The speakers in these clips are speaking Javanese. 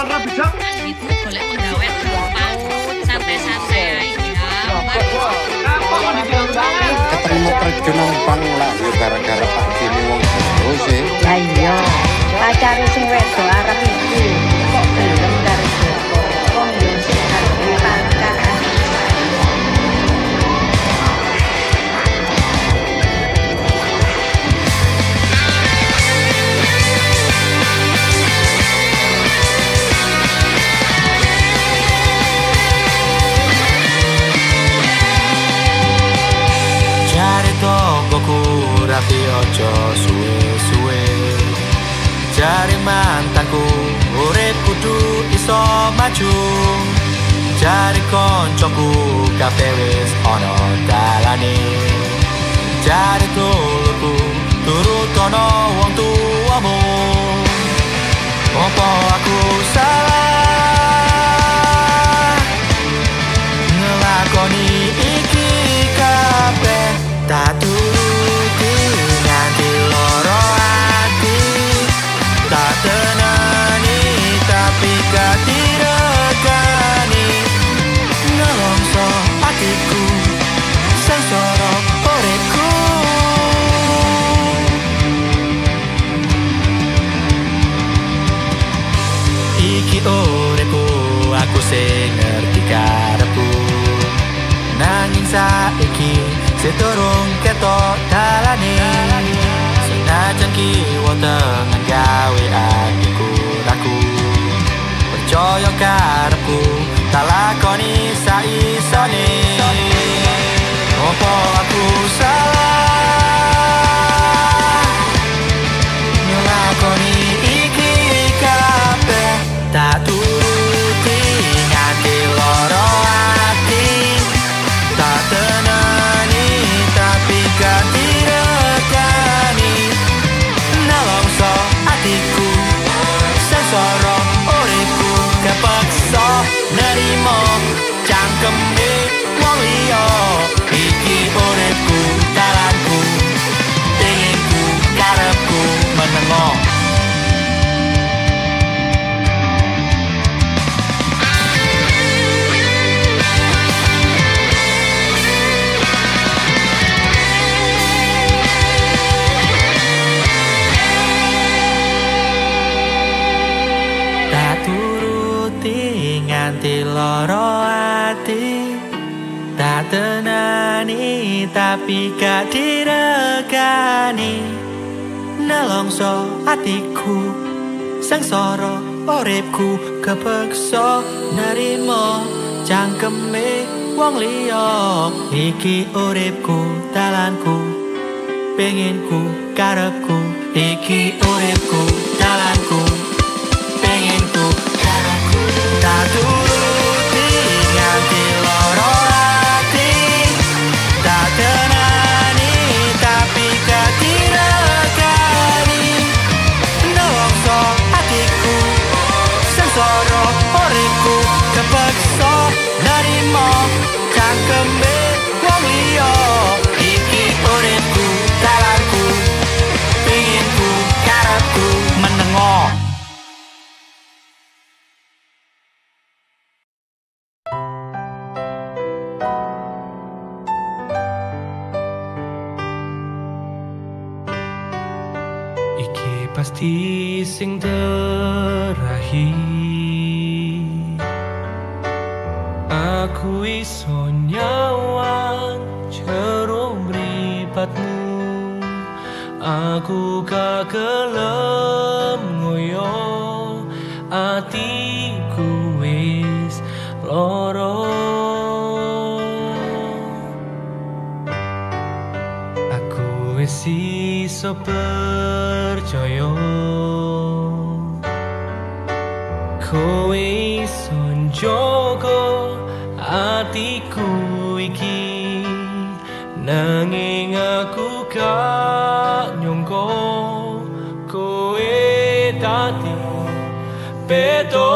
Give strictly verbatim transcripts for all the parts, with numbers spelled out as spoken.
warna bijak. Itu golek penggawean gampang, santai-santai ae ya. Ketemu kerja numpang lah yo gara-gara Pak Kini wong terus sih. Lah iya, pacare sing wedok arep iki kok gelem karo Joko. Wong yo sing arep pangkat. Tonggoku rapi ojo suwe-suwe jari mantanku urip kudu iso maju jari koncoku kabeh wis ana dalane jari tulurku turut ana wong tuamu opo aku salah ngelakoni iki kabeh tak turuti nganti loro hati tak tenani tapi gak diregani nelongso hatiku sengsara uripku iki uripku aku sing ngerti karepku nanging saiki seturung ketok dalane senajan kiwa tengen gawe atiku raku percaya karepku tak lakoni saisone opo aku salah ngelakoni iki kabeh tak turuti nganti loro ati tak tenani tapi gak diregani nelongso atiku sengsara uripku kepeksa nerimo cangkeme wong liya iki uripku dalanku penginku karepku menengo nganti loro ati tak tenani tapi gak diregani nelongso atiku sengsara uripku kepeksa nerimo cangkeme wong liya iki uripku dalanku penginku karepku iki uripku dalanku penginku tak turuti nganti loro hati tak tenani tapi gak diregani nelongso hatiku sengsara uripku kepeksa nerimo cangkeme wong liya iki uripku dalanku penginku karepku menengo. Pasti sing terakhir aku iso nyawang jero mripatmu aku gak gelem ngoyo atiku wis loro aku wis iso percaya kowe iso njogo atiku iki nanging aku gak nyangka kowe dadi beda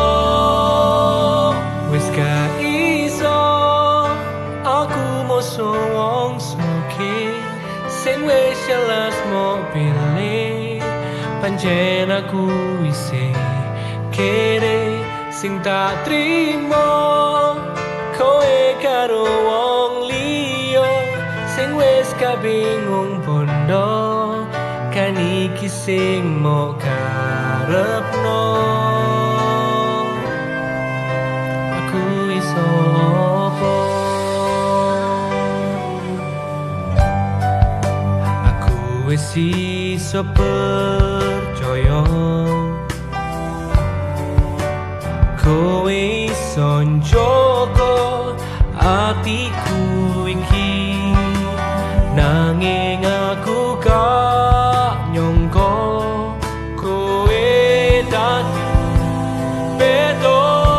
wis gak iso aku moso wong suke sing wis jelas mau pilih pancen aku isih kere sing tak trimo kowe karo wong liya sing wis kabingung bondo kan iki sing mok karepno aku iso apa aku wis iso percaya kowe iso njogo atiku iki nanging aku gak nyangka kowe dadi beda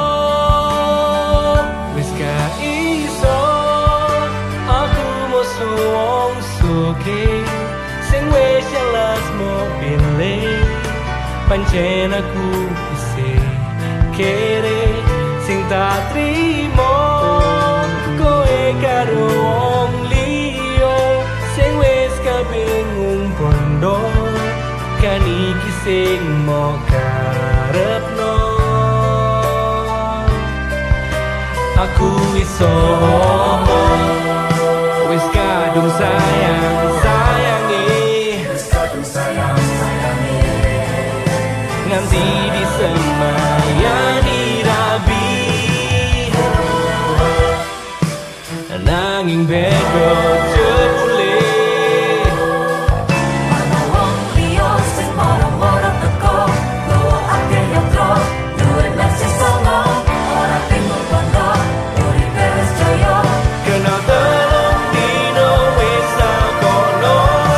wis gak iso aku moso wong suke sing wis jelas mau pilih pancen aku isih kere sing tak trimo kowe karo wong liya sing wis kabingung bondo kan iki sing mok karepno aku iso wis kadung sayang sayangi wis kadung sayang sayangi nganti disemayani rabi nanging beda jebule ana wong liya sing moro-moro teko gowo akeh yatra duwe nasi songo ora bingung bondo duri beres jaya kena telung dino wis sakono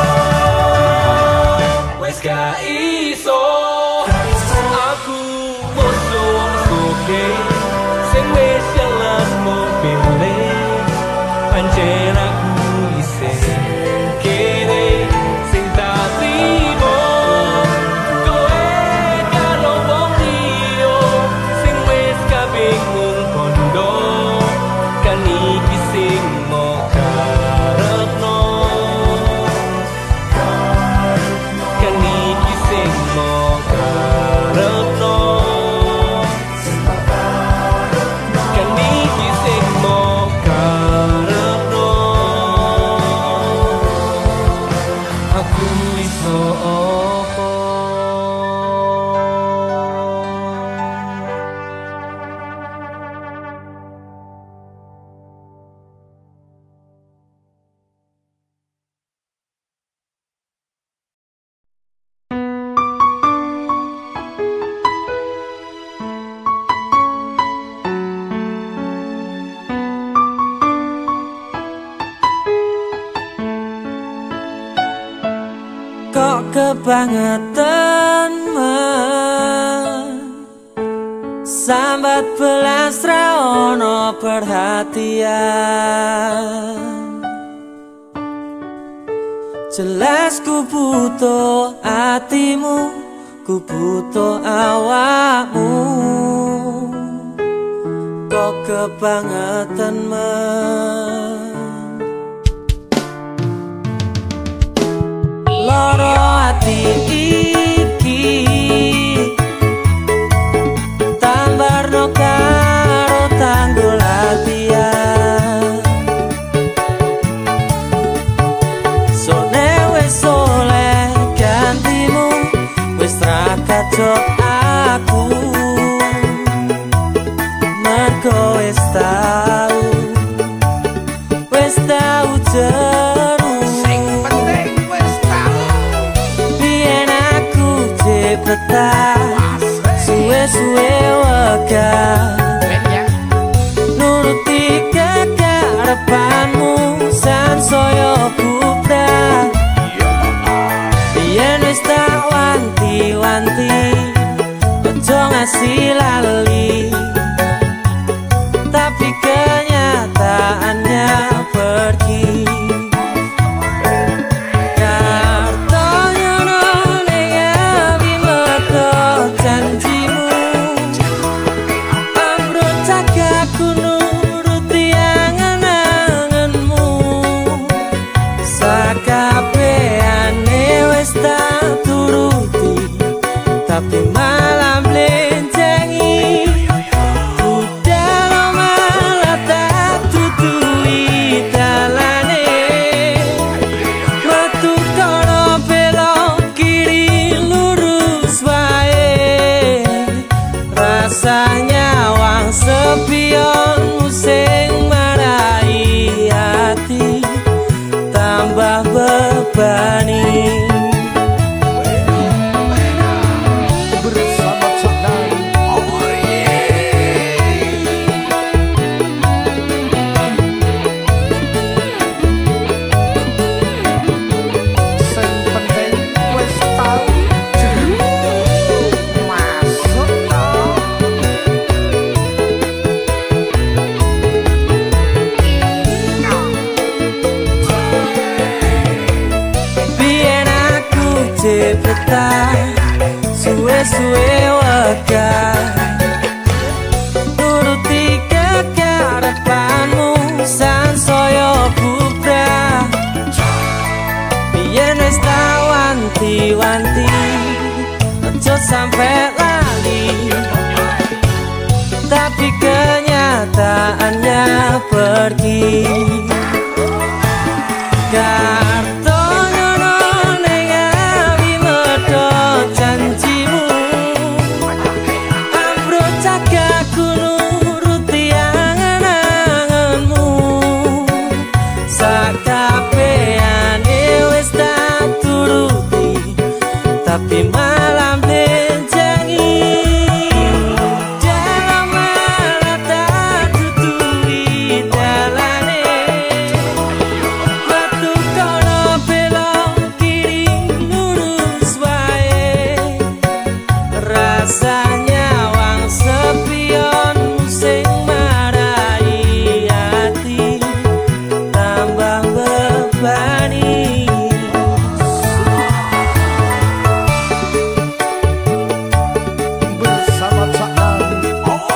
wis gak iso aku moso wong suke sing wis jelas mau pilih pancen aku isih kere sing tak trimo kowe karo wong liya sing wis kabingung bondo kan iki sing mok karepno kan iki sing mok karepno kan iki sing mok karepno aku iso apa kok kebangetan men sambat belas ra ono perhatian jelas ku butuh hatimu ku butuh awakmu kok kebangetan men loro ati iki tambarno karo tanggul latihan sone wis oleh gantimu wis ra kacok aku mergo wis tau wis tau jeru suwe-suwe wegah nuruti kekarepanmu sansaya bubrah yen wis tak wanti-wanti ojo ngasih lali tapi kenyataannya pergi tapi malam melenceng tambah bebani. Bersama Caknan. Oh Sing penting wis tau masuk dong. Biyen aku cepetan suwe-suwe wegah nuruti kekarepanmu sansaya bubrah. Biyen wis tak wanti-wanti aja sampe lali, tapi kenyataannya pergi. Karto nyono ning awi medhot janjimu, ambruk cagaku nuruti angen-angenmu. Sakabehane wis tak turuti, tapi malam benjangi. Dalam malah tak tutui dalane, batu kono belok kiri lurus wae. Rasanya wang sepion sing marai hati tambah bebani. Bersama Caknan. Oh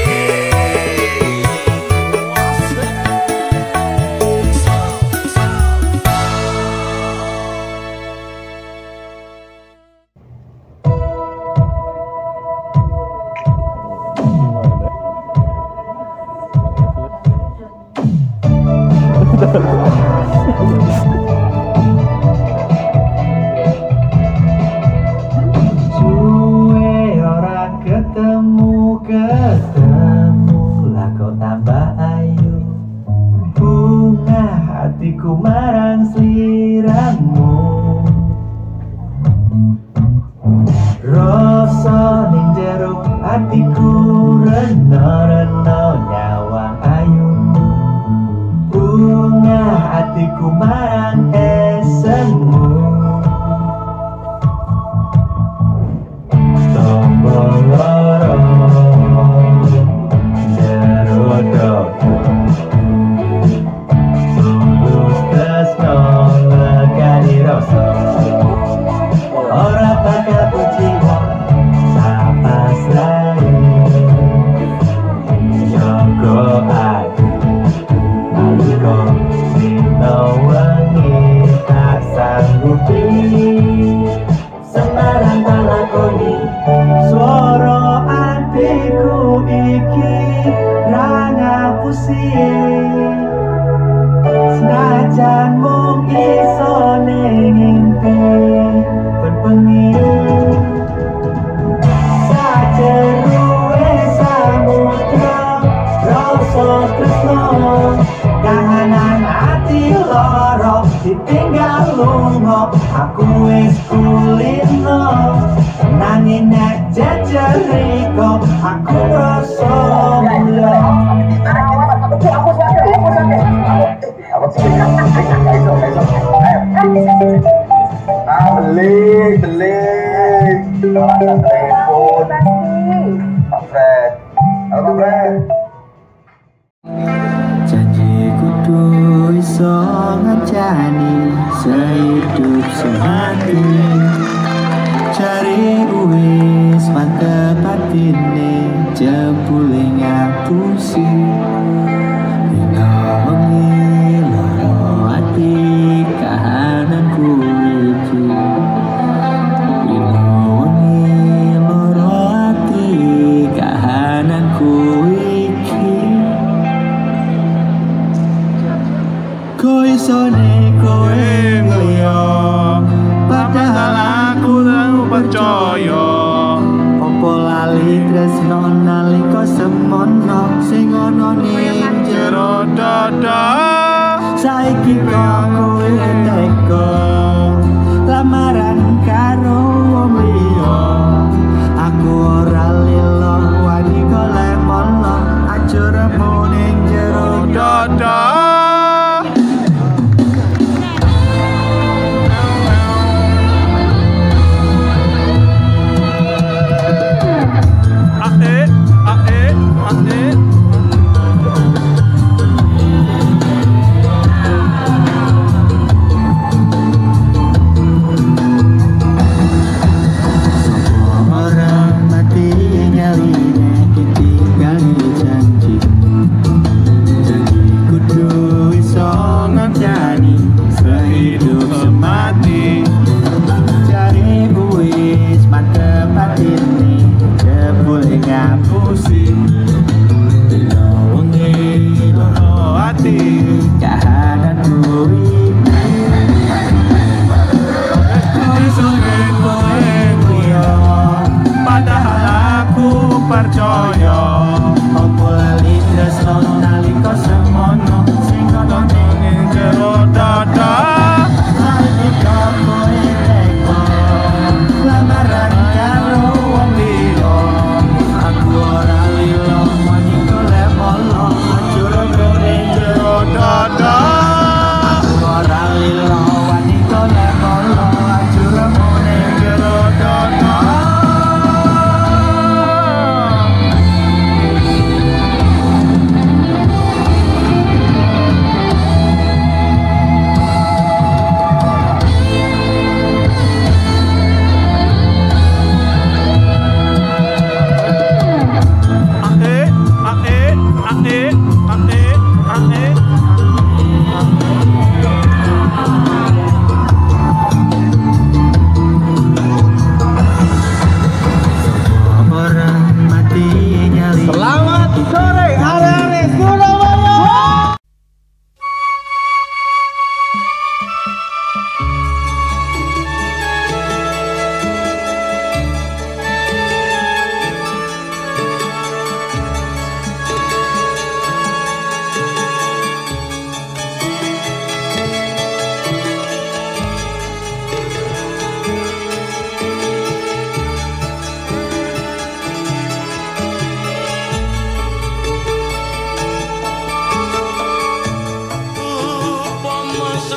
Suwe ora ketemu, ketemu lah kau tambah ayu. Bunga hatiku marang sliramu, rasa ning jero hatiku rena-rena nyawang ayu. Bunga hatiku marang esenmu, tombol loro jero dodo, tulus tresno megani rasa. Ora bakal kuciwa sapas lae, jaga ati nalika dina wengi tak sanggupi. Sembarang tak lakoni swara atiku iki ra ngapusi. Senajan mung iso ning ngimpi berbengi, sajeruwe samudra rasa tresno. Kahanan ati lara ditinggal lunga, aku wis kulino nanging nek jajal riko aku rasa mula. Ah, belik, belik. Telepon. Pak Fred. Halo Pak Fred. Janji kudu iso ngancani sehidup semati, cari uwis mantep batine jebule ngapusi. Dina wengi loro ati kahananku iki, dina wengi loro ati kahananku iki. Kowe isone kowe ngliya, padahal aku tau percaya. Apa lali tresno nalika semono sing ana ning jero dada. Saiki kok kowe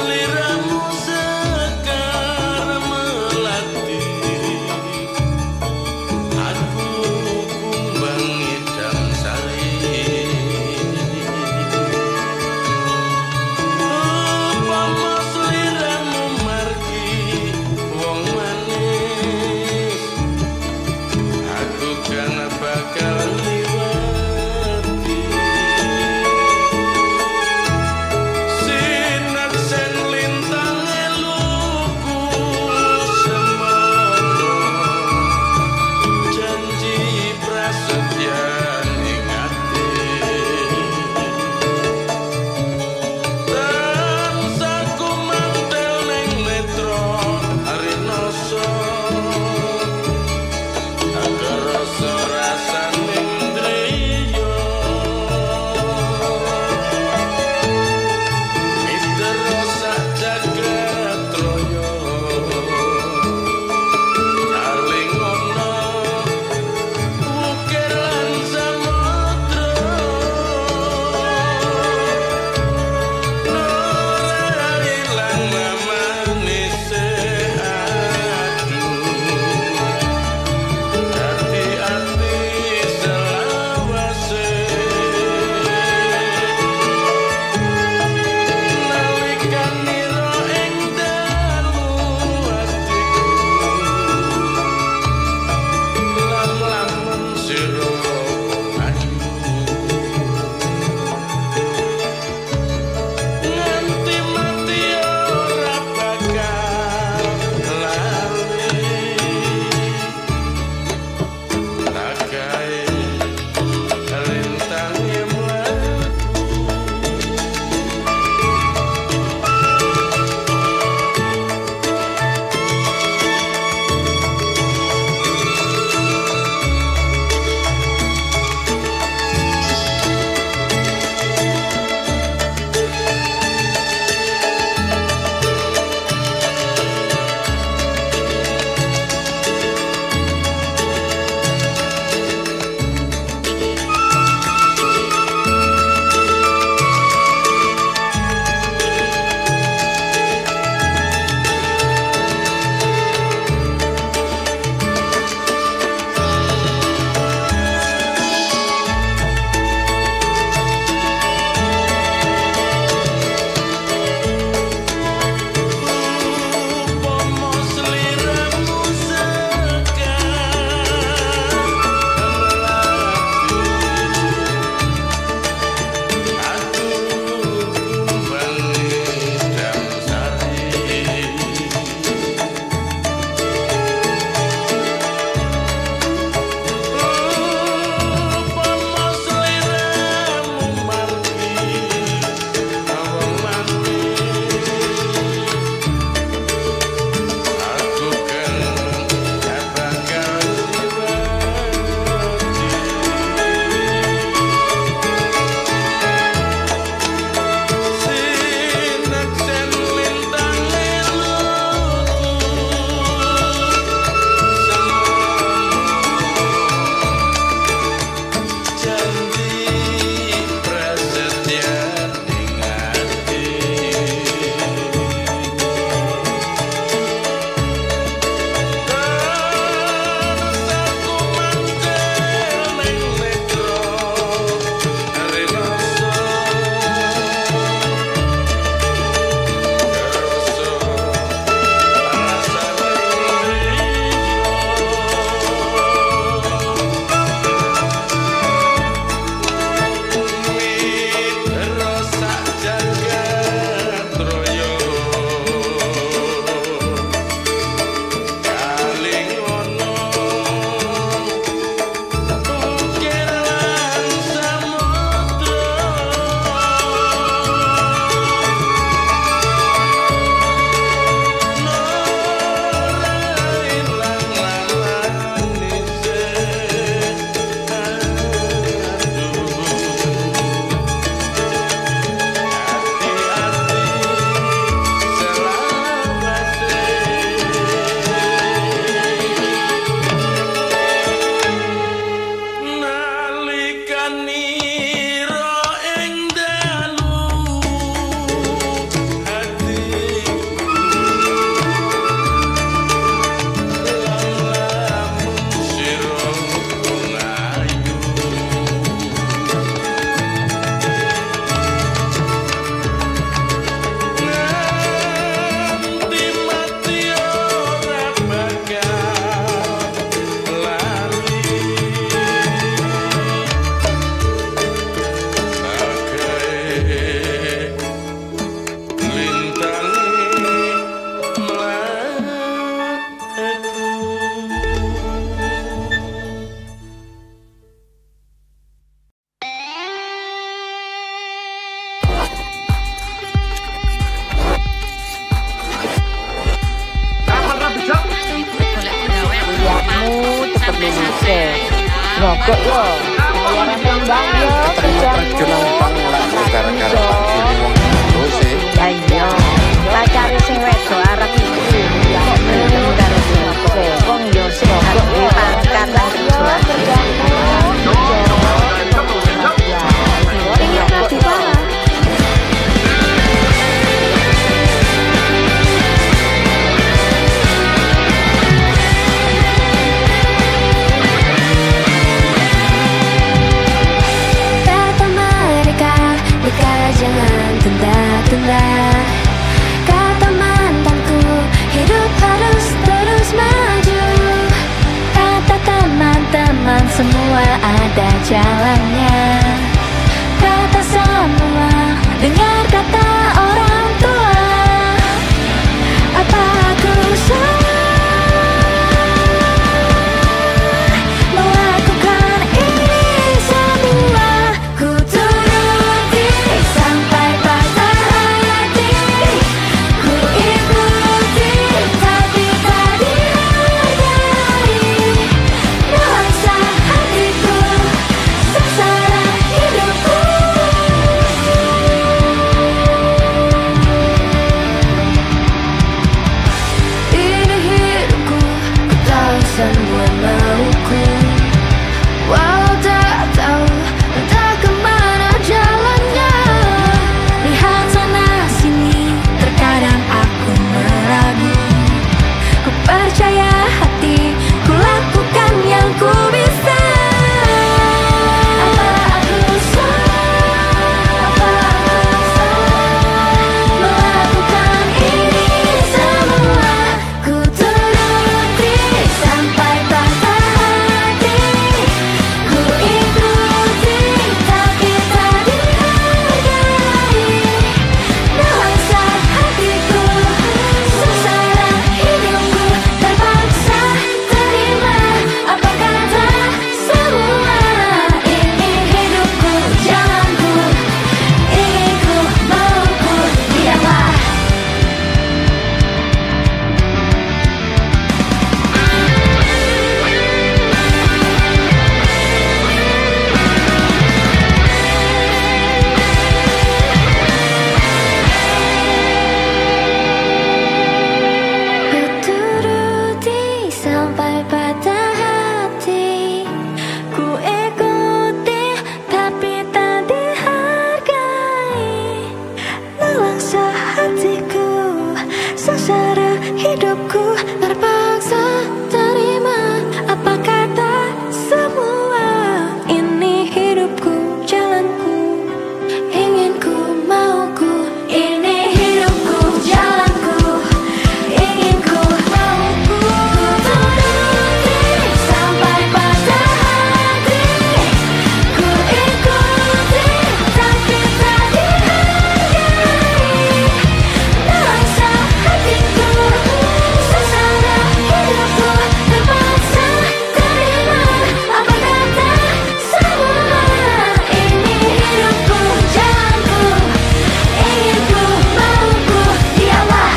sliramu sekar melati, aku kumbang idam sari. Upama sliramu margi wong manis, aku kan bakal liwati. Sinar sen lintang Indonesia. Rokok yo, bayaran tembang yo, Terjun pang lah gara-gara Pak Juni wong terus sih. ayo, pacare sing wedok arep iku, kok gelem karo Joko. Wong yo sing harus pangkat lan kerja. Ini hati pala. Jangan tunda-tunda. Kata mantanku, hidup harus terus maju. Kata teman-teman, semua ada jalannya. Kata semua, dengar kata orang tua. Apa aku salah melakukan ini semua? Ku turuti sampai patah hati. Ku ikuti tapi tak dihargai. Nuansa hatiku, sengsara hidupku. Ini hidupku, ku tahu semua mauku. Walau tak tahu entah kemana jalannya. Lihat sana sini, terkadang aku meragu. Ku percaya hati, ku lakukan yang ku bisa. Apa aku salah? Apa aku salah melakukan ini semua? Ku turuti sampai patah hati. Ku ikuti tapi tak dihargai. Nuansa hatiku, sengsara hidupku. Terpaksa terima apa kata semua. Ini hidupku, jalanku, inginku, mauku, diamlah. Ku turuti sampai patah hati. Ku ikuti tapi tak dihargai. Nelangsa hatiku, sengsara hidupku. Terpaksa terima apa kata semua. Ini hidupku, jalanku, inginku, mauku. Ini hidupku, jalanku, inginku, mauku. Ku turuti sampai patah hati. Ku ikuti tapi tak dihargai. Nuansa hatiku, sengsara hidupku. Terpaksa terima apa kata semua. Ini hidupku, jalanku, inginku, mauku, diamlah.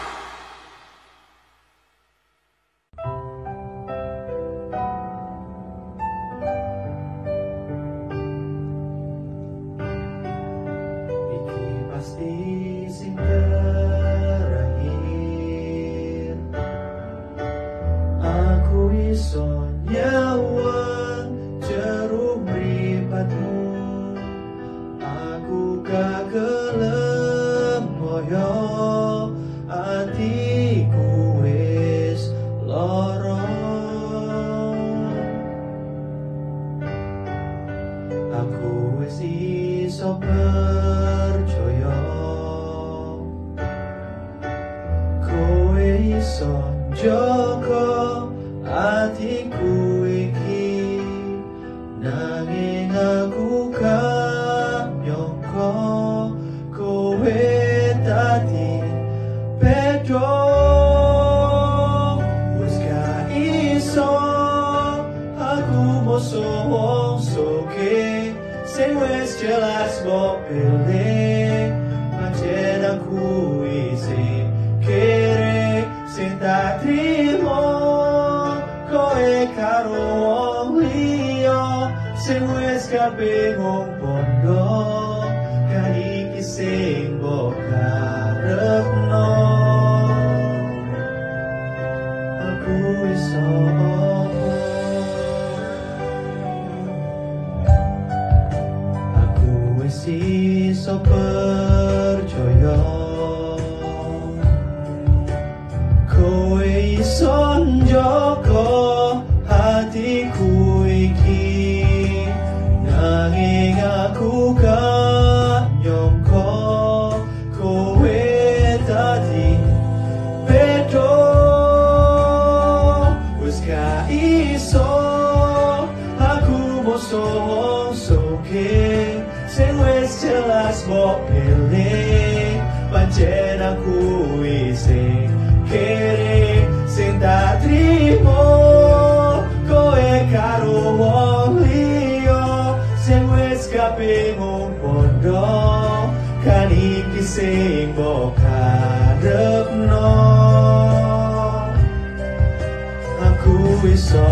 Iki pasti sing terakhir. Aku iso nyawang jeruk mripatmu. Aku gak gelem moyo, atiku wis lara. Aku wis iso percaya kowe iso njogo atiku iki. Nanging aku gak nyangka kowe dadi beda. Wis gak iso aku moso wong soge sing wis jelas mbok pilih. Pancen aku isin kere sing tak trimo kowe karo kabeh ngompondo kan iki sing mbok karepno aku iso aku wis iso percaya kowe iso njogo hatiku iki nanging aku gak nyangka kowe dadi beda wis gak iso aku mosok-mosoke sing wis jelas mbok pilih pancen aku isih kere sing tak trimo kowe karo wong liya sing wis kabeh ngompondo kan iki sing mbok karepno aku iso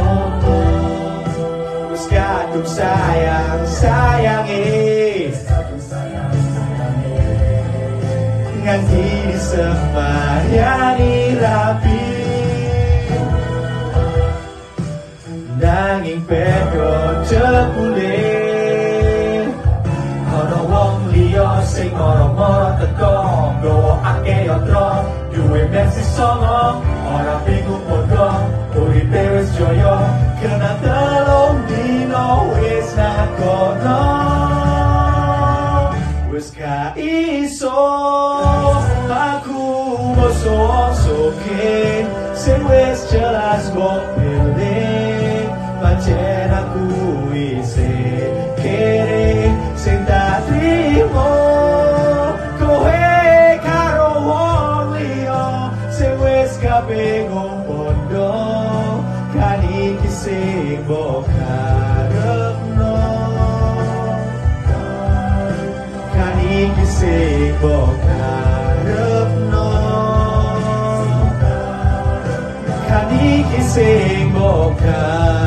wis kadung sayang sayangi nganti disembayani rapi nanging pedho jebule ana wong liya sing moro-moro teko nggawa akeh yatra duwe mesi songo ora bingung padha uripe wis joyo kena telung dino wis nakono wis gak iso aku mosok-mosoke sing wis jelas mbok pilih pancen aku isih kere sing tak trimo kowe karo wong liya sing wis kabeh ngompondo kan iki sing mbok karepno kan iki sing mbok karepno kan iki sing mbok karepno